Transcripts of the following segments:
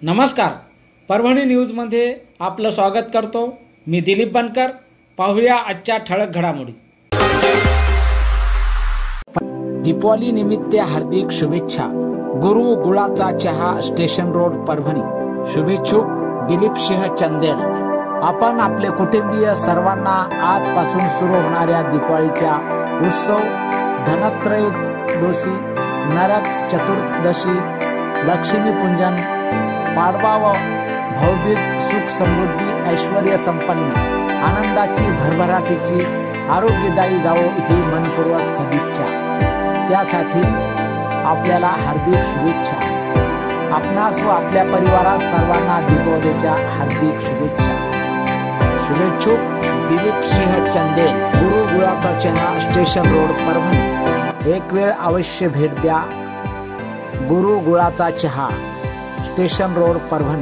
नमस्कार, परभणी न्यूजमध्ये आपलं स्वागत करतो। मी दिलीप बनकर। पाहूया आजच्या ठळक घडामोडी। दीपावली निमित्त हार्दिक शुभेच्छा। गुरु गुळाचा चहा, स्टेशन रोड, परभणी। शुभेच्छुक दिलीप सिंह चंदेल। आपण आपले कुटुंबीय सर्वांना आजपासून सुरू होणाऱ्या दीपावलीच्या उत्सव, धनत्रयोदशी, नरक चतुर्दशी, लक्ष्मीपूजन, पाडवा व भाऊबीज सुख समृद्धी ऐश्वर्य संपन्न आनंदाची भरभराटीची आरोग्यदायी जावो ही मनपूर्वक सदिच्छा। त्यासाठी आपल्याला हार्दिक शुभेच्छा। आपणास व आपल्या परिवारात सर्वांना दीपावलीच्या हार्दिक शुभेच्छा। शुभेच्छुक दिलीप सिंह चंदेल, गुरु गुळाचा चहा, स्टेशन रोड, परभणी। एक वेळ अवश्य भेट द्या। गुरु गुळाचा चहा, स्टेशन रोड, परभणी।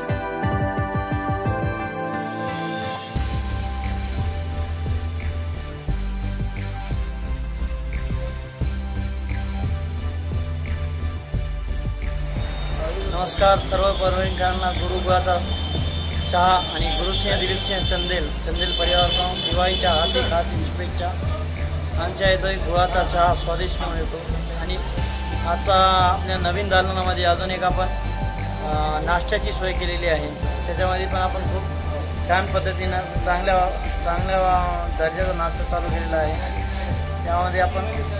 नमस्कार सर्व परभणीकरांना। गुरु गुळाचा चहा आणि गुरुसिंह दिलीप सिंह चंदेल परिवाराला दिवाळीच्या हार्दिक शुभेच्छा। आमच्या इथे गुळाचा चहा स्वादिष्ट मिळतो आणि आता आपल्या नवीन दालनामध्ये अजून एक आपण नाश्त्याची सोय केलेली आहे। त्याच्यामध्ये पण आपण खूप छान पद्धतीनं चांगल्या दर्जाचा नाश्ता चालू केलेला आहे। त्यामध्ये आपण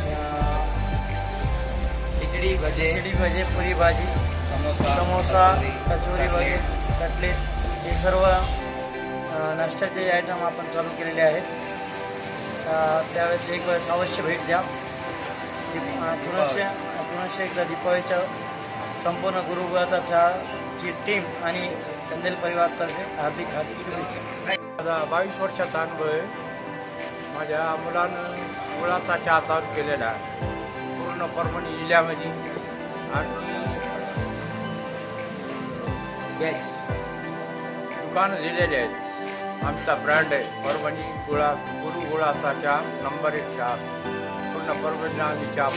खिचडी भजे, पुरी भाजी, समोसा, कचोरी वगैरे, कटलेट, हे सर्व नाश्त्याचे आयटम आपण चालू केलेले आहेत। त्यावेळेस एक वेळेस अवश्य भेट द्या। पुनश्च एकदा दीपावलीच्या संपूर्ण गुरु गुळाचा चहाची टीम आणि चंदेल परिवारातर्फे हार्दिक शुभेच्छा। माझा 22 वर्षाचा अनुभव आहे। माझ्या मुलानं गुळाचा चहा चालू केलेला आहे पूर्ण परभणी जिल्ह्यामध्ये आणि दुकानं दिलेले आहेत। आमचा ब्रँड आहे परभणी गुरु गुळाचा चहा, नंबर 1 चहा। पूर्ण परभणीला आम्ही चहा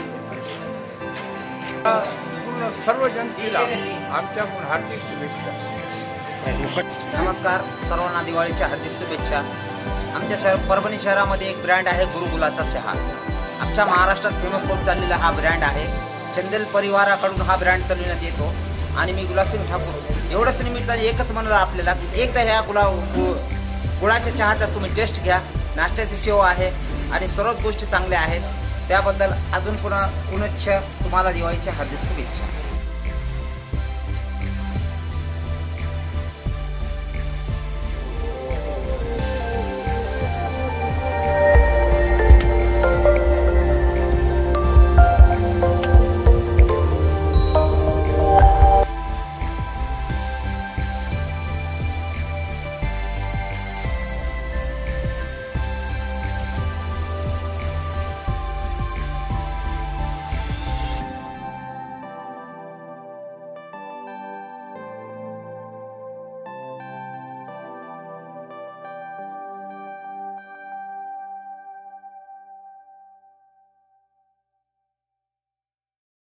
पूर्ण सर्व जनतेला आमच्याकडून हार्दिक शुभेच्छा। नमस्कार, सर्वांना दिवाळीच्या हार्दिक शुभेच्छा। आमच्या परभणी शहरामध्ये एक ब्रँड आहे गुरु गुळाचा चहा। आमच्या महाराष्ट्रात फेमस होत चाललेला हा ब्रँड आहे। चंदेल परिवाराकडून हा ब्रँड चालविण्यात येतो आणि मी गुलाबसिंग ठाकूर एवढंच निमित्ताने एकच म्हणलं आपल्याला की एकदा ह्या गुळाच्या चहाचा तुम्ही टेस्ट घ्या। नाश्त्याची सेवा आहे आणि सर्वच गोष्टी चांगल्या आहेत। त्याबद्दल अजून पुन्हा तुम्हाला दिवाळीच्या हार्दिक शुभेच्छा।